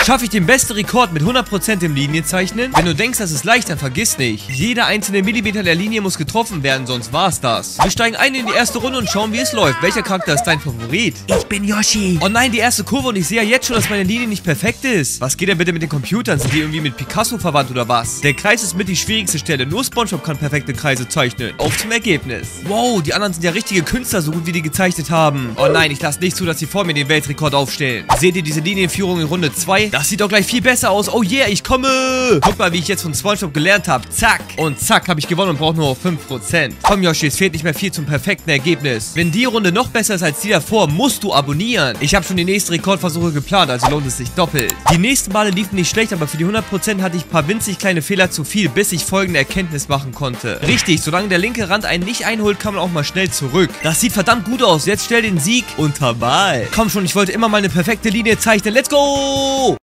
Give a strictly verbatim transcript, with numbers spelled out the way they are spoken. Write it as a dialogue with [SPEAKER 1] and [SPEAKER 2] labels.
[SPEAKER 1] Schaffe ich den besten Rekord mit hundert Prozent im Linienzeichnen? Wenn du denkst, das ist leicht, dann vergiss nicht. Jeder einzelne Millimeter der Linie muss getroffen werden, sonst war's das. Wir steigen ein in die erste Runde und schauen, wie es läuft. Welcher Charakter ist dein Favorit?
[SPEAKER 2] Ich bin Yoshi.
[SPEAKER 1] Oh nein, die erste Kurve und ich sehe ja jetzt schon, dass meine Linie nicht perfekt ist. Was geht denn bitte mit den Computern? Sind die irgendwie mit Picasso verwandt oder was? Der Kreis ist mit die schwierigste Stelle. Nur SpongeBob kann perfekte Kreise zeichnen. Auf zum Ergebnis. Wow, die anderen sind ja richtige Künstler, so gut wie die gezeichnet haben. Oh nein, ich lasse nicht zu, dass sie vor mir den Weltrekord aufstellen. Seht ihr diese Linienführung in Runde zwei? Das sieht doch gleich viel besser aus. Oh yeah, ich komme. Guck mal, wie ich jetzt von SpongeBob gelernt habe. Zack. Und zack, habe ich gewonnen und brauche nur auf fünf Prozent. Komm, Yoshi, es fehlt nicht mehr viel zum perfekten Ergebnis. Wenn die Runde noch besser ist als die davor, musst du abonnieren. Ich habe schon die nächsten Rekordversuche geplant, also lohnt es sich doppelt. Die nächsten Male liefen nicht schlecht, aber für die hundert Prozent hatte ich ein paar winzig kleine Fehler zu viel, bis ich folgende Erkenntnis machen konnte. Richtig, solange der linke Rand einen nicht einholt, kann man auch mal schnell zurück. Das sieht verdammt gut aus. Jetzt stell den Sieg unter Wahl. Komm schon, ich wollte immer mal eine perfekte Linie zeichnen. Let's go!